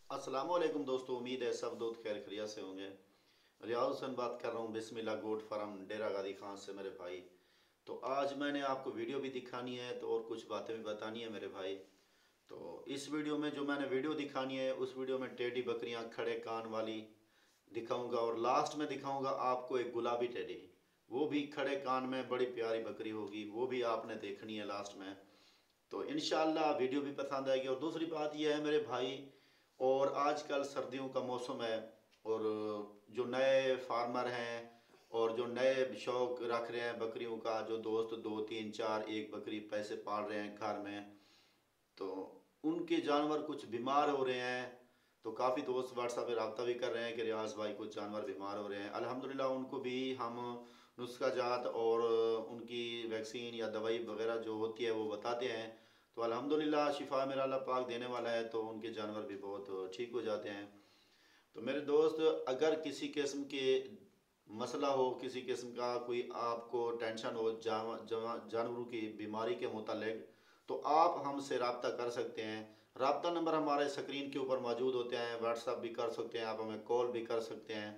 अस्सलाम वालेकुम दोस्तों, उम्मीद है सब दोस्त खैर खैरियत से होंगे। रियाज हुसैन बात कर रहा हूँ बिस्मिल्लाह गोट फार्म डेरा गादी खान से मेरे भाई। तो आज मैंने आपको वीडियो भी दिखानी है तो और कुछ बातें भी बतानी है मेरे भाई। तो इस वीडियो में जो मैंने वीडियो दिखानी है उस वीडियो में टेडी बकरियां खड़े कान वाली दिखाऊंगा और लास्ट में दिखाऊंगा आपको एक गुलाबी टेडी, वो भी खड़े कान में बड़ी प्यारी बकरी होगी, वो भी आपने देखनी है लास्ट में। तो इंशाल्लाह वीडियो भी पसंद आएगी। और दूसरी बात यह है मेरे भाई, और आजकल सर्दियों का मौसम है और जो नए फार्मर हैं और जो नए शौक रख रहे हैं बकरियों का, जो दोस्त दो तीन चार एक बकरी पैसे पाल रहे हैं घर में, तो उनके जानवर कुछ बीमार हो रहे हैं। तो काफ़ी दोस्त व्हाट्सएप पे रब्ता भी कर रहे हैं कि रियाज भाई कुछ जानवर बीमार हो रहे हैं। अल्हम्दुलिल्लाह उनको भी हम नुस्खा जात और उनकी वैक्सीन या दवाई वगैरह जो होती है वो बताते हैं। तो अल्हम्दुलिल्लाह शिफा मेरा अल्लाह पाक देने वाला है, तो उनके जानवर भी बहुत ठीक हो जाते हैं। तो मेरे दोस्त, अगर किसी किस्म के मसला हो, किसी किस्म का कोई आपको टेंशन हो जानवरों की बीमारी के मुतालिक, तो आप हमसे रब्ता कर सकते हैं। रब्ता नंबर हमारे स्क्रीन के ऊपर मौजूद होते हैं, व्हाट्सअप भी कर सकते हैं, आप हमें कॉल भी कर सकते हैं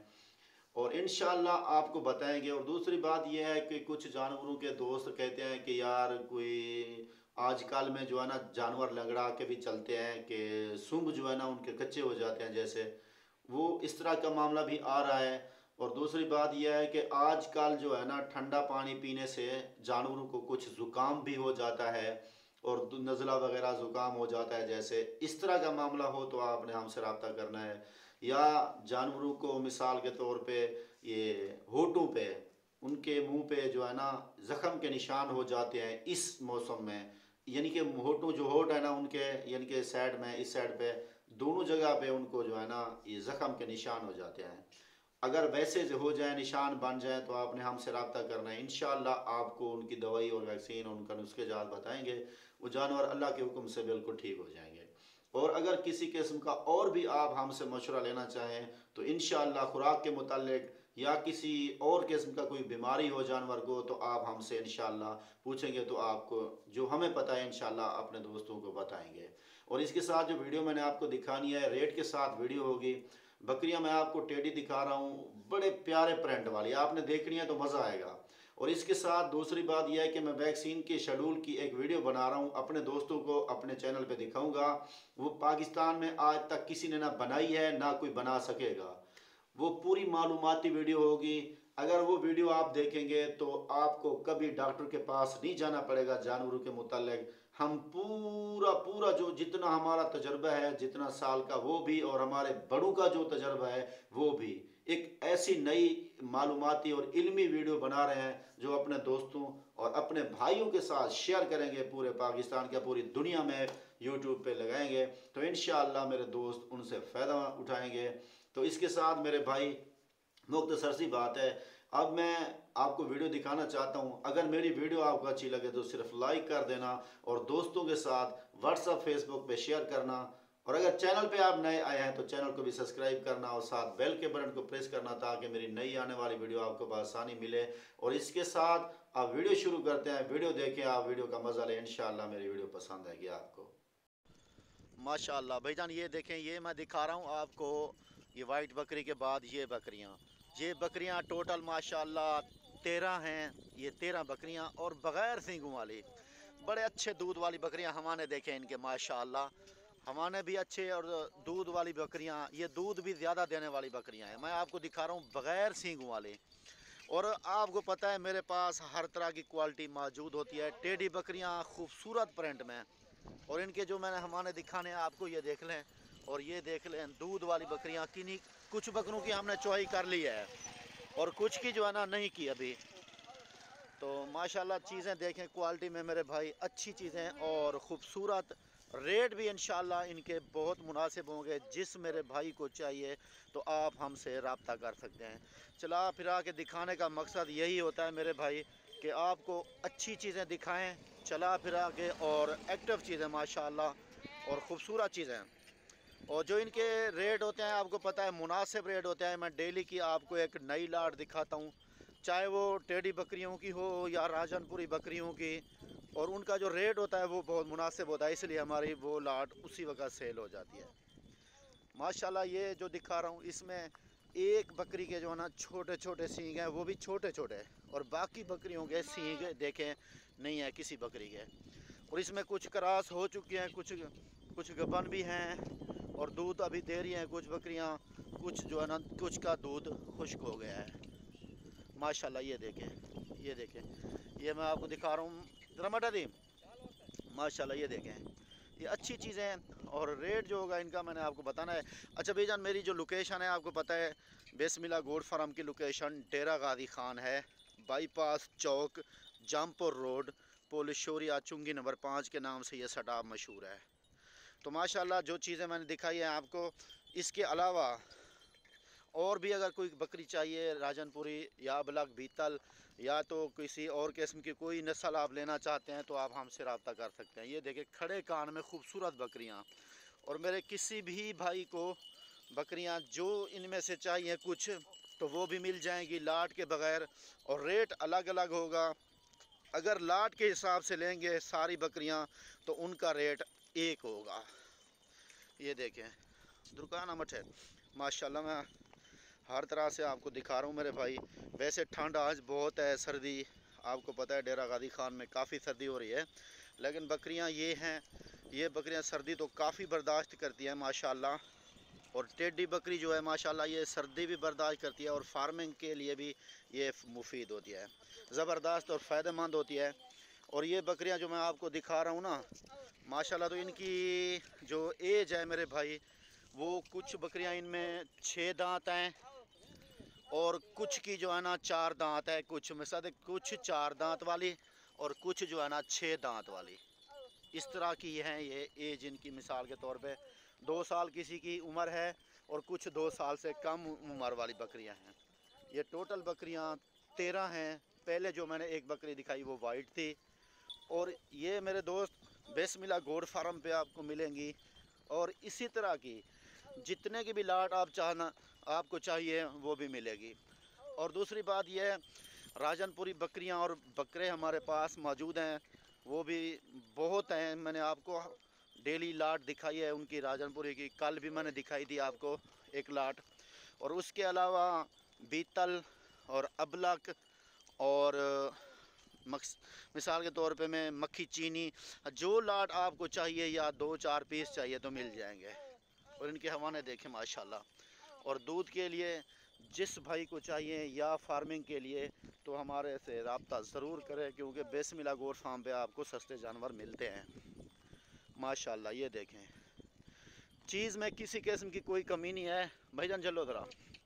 और इंशाल्लाह आपको बताएंगे। और दूसरी बात यह है कि कुछ जानवरों के दोस्त कहते हैं कि यार कोई आजकल में जो है ना जानवर लंगड़ा के भी चलते हैं कि सूंड जो है ना उनके कच्चे हो जाते हैं, जैसे वो इस तरह का मामला भी आ रहा है। और दूसरी बात यह है कि आजकल जो है ना ठंडा पानी पीने से जानवरों को कुछ ज़ुकाम भी हो जाता है और नज़ला वगैरह ज़ुकाम हो जाता है। जैसे इस तरह का मामला हो तो आपने हमसे रब्ता करना है। या जानवरों को मिसाल के तौर पे ये होठों पे, उनके मुंह पे जो है ना ज़ख़म के निशान हो जाते हैं इस मौसम में, यानी कि होठों जो होठ है ना उनके, यानी कि साइड में, इस साइड पे दोनों जगह पे उनको जो है ना ये ज़ख़म के निशान हो जाते हैं। अगर वैसे जो हो जाए, निशान बन जाए, तो आपने हमसे रब्ता करना है। इंशाल्लाह आपको उनकी दवाई और वैक्सीन और उनका नुस्खे जात बताएंगे। वो जानवर अल्लाह के हुक्म से बिल्कुल ठीक हो जाएंगे। और अगर किसी किस्म का और भी आप हमसे मशवरा लेना चाहें तो इंशाल्लाह खुराक के मुतालिक या किसी और किस्म का कोई बीमारी हो जानवर को, तो आप हमसे इंशाल्लाह पूछेंगे तो आपको जो हमें पता है इंशाल्लाह अपने दोस्तों को बताएंगे। और इसके साथ जो वीडियो मैंने आपको दिखानी है रेट के साथ वीडियो होगी। बकरियां मैं आपको टेडी दिखा रहा हूँ, बड़े प्यारे प्रिंट वाली, आपने देखनी है तो मज़ा आएगा। और इसके साथ दूसरी बात यह है कि मैं वैक्सीन के शेड्यूल की एक वीडियो बना रहा हूँ, अपने दोस्तों को अपने चैनल पे दिखाऊंगा। वो पाकिस्तान में आज तक किसी ने ना बनाई है ना कोई बना सकेगा। वो पूरी मालूमाती वीडियो होगी। अगर वो वीडियो आप देखेंगे तो आपको कभी डॉक्टर के पास नहीं जाना पड़ेगा जानवरों के मुतालिक। हम पूरा पूरा जो जितना हमारा तजर्बा है, जितना साल का वो भी, और हमारे बड़ों का जो तजर्बा है वो भी, एक ऐसी नई मालूमाती और इल्मी वीडियो बना रहे हैं जो अपने दोस्तों और अपने भाइयों के साथ शेयर करेंगे, पूरे पाकिस्तान के, पूरी दुनिया में यूट्यूब पे लगाएंगे। तो इंशाअल्लाह मेरे दोस्त उनसे फ़ायदा उठाएंगे। तो इसके साथ मेरे भाई मुख्तसर सी बात है, अब मैं आपको वीडियो दिखाना चाहता हूं। अगर मेरी वीडियो आपको अच्छी लगे तो सिर्फ लाइक कर देना और दोस्तों के साथ व्हाट्सएप फेसबुक पे शेयर करना। और अगर चैनल पे आप नए आए हैं तो चैनल को भी सब्सक्राइब करना और साथ बेल के बटन को प्रेस करना ताकि मेरी नई आने वाली वीडियो आपको बआसानी मिले। और इसके साथ आप वीडियो शुरू करते हैं, वीडियो देखें, आप वीडियो का मज़ा लें। इंशाल्लाह मेरी वीडियो पसंद आएगी आपको। माशाल्लाह भाईजान, ये देखें, ये मैं दिखा रहा हूँ आपको ये वाइट बकरी के बाद ये बकरियाँ टोटल माशाल्लाह 13 हैं। ये 13 बकरियाँ और बग़ैर सींगों वाली बड़े अच्छे दूध वाली बकरियाँ हमारे देखें इनके माशाल्लाह। हमारे भी अच्छे और दूध वाली बकरियाँ, ये दूध भी ज़्यादा देने वाली बकरियाँ हैं। मैं आपको दिखा रहा हूँ बग़ैर सींगों वाले। और आपको पता है मेरे पास हर तरह की क्वालिटी मौजूद होती है। टेडी बकरियाँ खूबसूरत प्रिंट में, और इनके जो मैंने हमारे दिखाने हैं आपको, ये देख लें। और ये देख लें दूध वाली बकरियां, किन्हीं कुछ बकरों की हमने चॉइस कर ली है और कुछ की जो है ना नहीं की अभी। तो माशाल्लाह चीज़ें देखें, क्वालिटी में मेरे भाई अच्छी चीज़ें और ख़ूबसूरत। रेट भी इंशाल्लाह इनके बहुत मुनासिब होंगे। जिस मेरे भाई को चाहिए तो आप हमसे रब्ता कर सकते हैं। चला फिरा के दिखाने का मकसद यही होता है मेरे भाई कि आपको अच्छी चीज़ें दिखाएं, चला फिरा के, और एक्टिव चीज़ें माशाल्लाह और ख़ूबसूरत चीज़ें। और जो इनके रेट होते हैं आपको पता है मुनासिब रेट होते हैं। मैं डेली की आपको एक नई लाट दिखाता हूँ, चाहे वो टेडी बकरियों की हो या राजनपुरी बकरियों की, और उनका जो रेट होता है वो बहुत मुनासिब होता है, इसलिए हमारी वो लाट उसी वक्त सेल हो जाती है। माशाल्लाह ये जो दिखा रहा हूँ इसमें एक बकरी के जो है ना छोटे छोटे सींग हैं, वो भी छोटे छोटे, और बाकी बकरियों के सींग देखें नहीं है किसी बकरी के। और इसमें कुछ क्रॉस हो चुकी हैं, कुछ गबन भी हैं और दूध अभी दे रही हैं कुछ बकरियां, कुछ जो है ना कुछ का दूध खुश्क हो गया है। माशाल्लाह ये देखें, ये मैं आपको दिखा रहा हूँ रमटा दी। माशाल्लाह ये देखें, ये अच्छी चीज़ें हैं। और रेट जो होगा इनका मैंने आपको बताना है। अच्छा भाईजान, मेरी जो लोकेशन है आपको पता है, बिस्मिल्लाह गोट फार्म की लोकेशन डेरा गाजी खान है, बाईपास चौक, जामपुर रोड, पोलिशोरिया चुंगी नंबर 5 के नाम से ये सटाप मशहूर है। तो माशाल्लाह जो चीज़ें मैंने दिखाई हैं आपको, इसके अलावा और भी अगर कोई बकरी चाहिए राजनपुरी या ब्लैक बीतल या तो किसी और किस्म की कोई नस्ल आप लेना चाहते हैं तो आप हमसे रब्ता कर सकते हैं। ये देखिए खड़े कान में खूबसूरत बकरियां, और मेरे किसी भी भाई को बकरियां जो इनमें से चाहिए कुछ तो वो भी मिल जाएंगी लाट के बगैर, और रेट अलग अलग होगा। अगर लाट के हिसाब से लेंगे सारी बकरियां तो उनका रेट एक होगा। ये देखें दुकान अमट है। माशाल्लाह मैं हर तरह से आपको दिखा रहा हूँ मेरे भाई। वैसे ठंड आज बहुत है, सर्दी आपको पता है डेरा गाजी खान में काफ़ी सर्दी हो रही है, लेकिन बकरियाँ ये हैं, ये बकरियाँ सर्दी तो काफ़ी बर्दाश्त करती हैं माशाल्लाह। और टेडी बकरी जो है माशाल्लाह ये सर्दी भी बर्दाश्त करती है और फार्मिंग के लिए भी ये मुफीद होती है, ज़बरदस्त और फ़ायदेमंद होती है। और ये बकरियां जो मैं आपको दिखा रहा हूँ ना माशाल्लाह, तो इनकी जो एज है मेरे भाई, वो कुछ बकरियां इनमें 6 दांत हैं और कुछ की जो है ना 4 दांत है, कुछ में से कुछ 4 दांत वाली और कुछ जो है ना 6 दांत वाली, इस तरह की हैं ये एज इनकी। मिसाल के तौर पे 2 साल किसी की उम्र है और कुछ 2 साल से कम उम्र वाली बकरियां हैं। ये टोटल बकरियां 13 हैं। पहले जो मैंने एक बकरी दिखाई वो वाइट थी। और ये मेरे दोस्त बिस्मिल्लाह गोट फार्म पे आपको मिलेंगी, और इसी तरह की जितने की भी लाट आप चाहना आपको चाहिए वो भी मिलेगी। और दूसरी बात यह है, राजनपुरी बकरियां और बकरे हमारे पास मौजूद हैं, वो भी बहुत हैं। मैंने आपको डेली लाट दिखाई है उनकी राजनपुरी की, कल भी मैंने दिखाई दी आपको एक लाट। और उसके अलावा बीतल और अबलक और मिसाल के तौर पे मैं मक्खी चीनी, जो लाट आपको चाहिए या 2-4 पीस चाहिए तो मिल जाएंगे। और इनके हवाने देखें माशाल्लाह। और दूध के लिए जिस भाई को चाहिए या फार्मिंग के लिए तो हमारे से रब्ता ज़रूर करें, क्योंकि बिस्मिल्लाह गोट फार्म पे आपको सस्ते जानवर मिलते हैं माशाल्लाह। ये देखें चीज़ में किसी किस्म की कोई कमी नहीं है भाईजान, चलो ज़रा।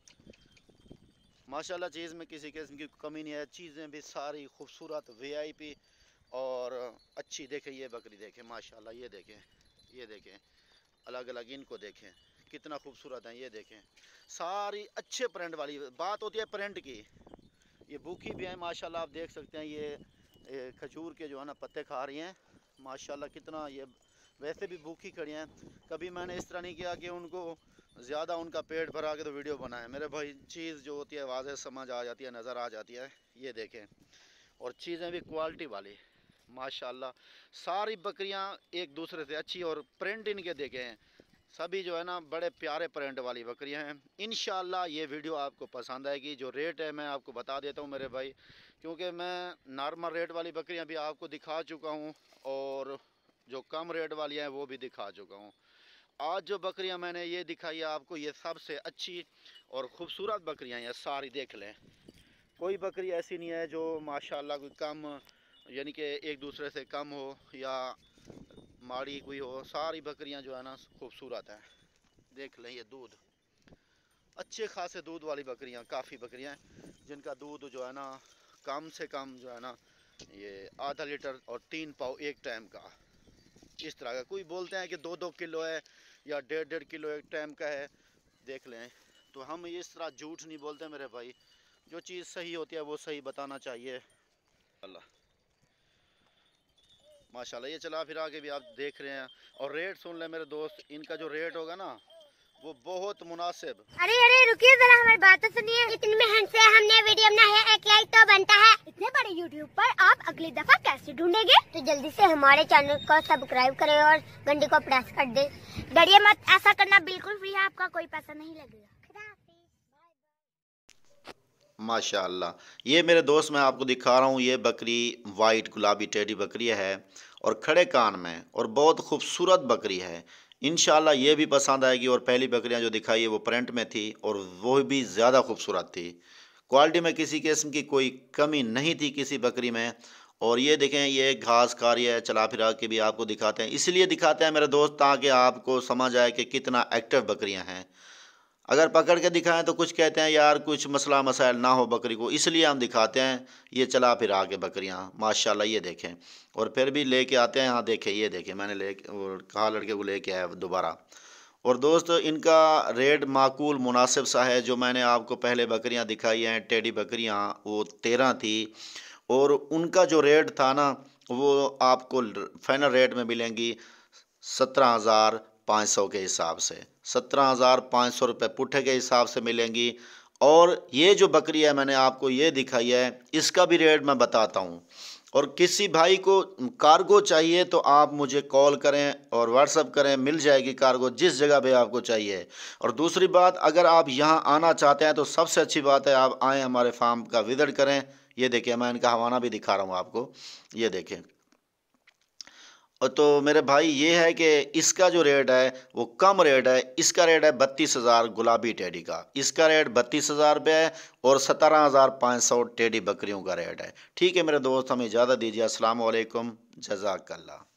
माशाल्लाह चीज़ में किसी किस्म की कमी नहीं है, चीज़ें भी सारी खूबसूरत VIP और अच्छी। देखें ये बकरी देखें माशाल्लाह, ये देखें अलग अलग इनको देखें कितना खूबसूरत है। ये देखें सारी अच्छे प्रिंट वाली, बात होती है प्रिंट की। ये भूखी भी है माशाल्लाह, आप देख सकते हैं ये खजूर के जो है ना पत्ते खा रही हैं माशाल्लाह। कितना ये वैसे भी भूखी खड़ी हैं। कभी मैंने इस तरह नहीं किया कि उनको ज़्यादा उनका पेट भरा के तो वीडियो बनाए मेरे भाई। चीज़ जो होती है वाज़ेह समझ आ जाती है, नज़र आ जाती है। ये देखें और चीज़ें भी क्वालिटी वाली माशाल्लाह। सारी बकरियां एक दूसरे से अच्छी, और प्रिंट इनके देखें सभी जो है ना बड़े प्यारे प्रिंट वाली बकरियां हैं। इंशाल्लाह ये वीडियो आपको पसंद आएगी। जो रेट है मैं आपको बता देता हूँ मेरे भाई, क्योंकि मैं नॉर्मल रेट वाली बकरियां भी आपको दिखा चुका हूँ और जो कम रेट वाली हैं वो भी दिखा चुका हूँ। आज जो बकरियां मैंने ये दिखाई है आपको, ये सबसे अच्छी और ख़ूबसूरत बकरियां हैं सारी। देख लें कोई बकरी ऐसी नहीं है जो माशाल्लाह कोई कम, यानी कि एक दूसरे से कम हो या माड़ी कोई हो। सारी बकरियां जो है ना खूबसूरत हैं। देख लें ये दूध, अच्छे खासे दूध वाली बकरियां, काफ़ी बकरियां हैं जिनका दूध जो है ना कम से कम जो है ना ये आधा लीटर और 3 पाव एक टाइम का, इस तरह का। कोई बोलते हैं कि 2-2 किलो है या 1.5 किलो एक टाइम का है। देख लें तो हम इस तरह झूठ नहीं बोलते मेरे भाई, जो चीज़ सही होती है वो सही बताना चाहिए। अल्लाह माशाल्लाह ये चला फिर आगे भी आप देख रहे हैं। और रेट सुन लें मेरे दोस्त, इनका जो रेट होगा ना वो बहुत मुनासिब। अरे अरे रुकिए जरा, हमारी बात तो सुनिए। इतनी मेहनत से हमने वीडियो बनाई है, एक लाइक तो बनता है। इतने बड़े यूट्यूब पर आप अगली दफा कैसे ढूंढेंगे? तो जल्दी से हमारे चैनल को सब्सक्राइब करें और घंटी को प्रेस कर दे। डरिए मत, ऐसा करना बिल्कुल फ्री है, आपका कोई पैसा नहीं लगेगा। माशाअल्लाह, ये मेरे दोस्त मैं आपको दिखा रहा हूँ, ये बकरी वाइट गुलाबी टेडी बकरी है और खड़े कान में और बहुत खूबसूरत बकरी है। इंशाल्लाह ये भी पसंद आएगी। और पहली बकरियां जो दिखाई है वो प्रिंट में थी और वो भी ज़्यादा खूबसूरत थी। क्वालिटी में किसी किस्म की कोई कमी नहीं थी किसी बकरी में। और ये देखें, ये घास खा रही है, चला फिरा के भी आपको दिखाते हैं। इसलिए दिखाते हैं मेरे दोस्त ताकि आपको समझ आए कि कितना एक्टिव बकरियां हैं। अगर पकड़ के दिखाएं तो कुछ कहते हैं यार कुछ मसला मसाइल ना हो बकरी को, इसलिए हम दिखाते हैं। ये चला फिरा के बकरियां माशाल्लाह ये देखें। और फिर भी लेके आते हैं। हाँ देखें, ये देखें, मैंने ले और कहा लड़के को लेके आया दोबारा। और दोस्त इनका रेट माकूल मुनासिब सा है। जो मैंने आपको पहले बकरियां दिखाई हैं टेडी बकरियां, वो 13 थी और उनका जो रेट था ना वो आपको फाइनल रेट में मिलेंगी 17,500 के हिसाब से। 17,500 रुपये पुट्ठे के हिसाब से मिलेंगी। और ये जो बकरी है मैंने आपको ये दिखाई है, इसका भी रेट मैं बताता हूँ। और किसी भाई को कार्गो चाहिए तो आप मुझे कॉल करें और व्हाट्सअप करें, मिल जाएगी कार्गो जिस जगह पे आपको चाहिए। और दूसरी बात, अगर आप यहाँ आना चाहते हैं तो सबसे अच्छी बात है आप आएँ, हमारे फार्म का विजिट करें। ये देखिए, मैं इनका हवाना भी दिखा रहा हूँ आपको, ये देखें। और तो मेरे भाई ये है कि इसका जो रेट है वो कम रेट है। इसका रेट है 32,000 गुलाबी टेडी का, इसका रेट 32,000 रुपये है। और 17,500 टेडी बकरियों का रेट है। ठीक है मेरे दोस्त, हमें इजाज़त दीजिए। अस्सलाम वालेकुम, जज़ाकल्लाह।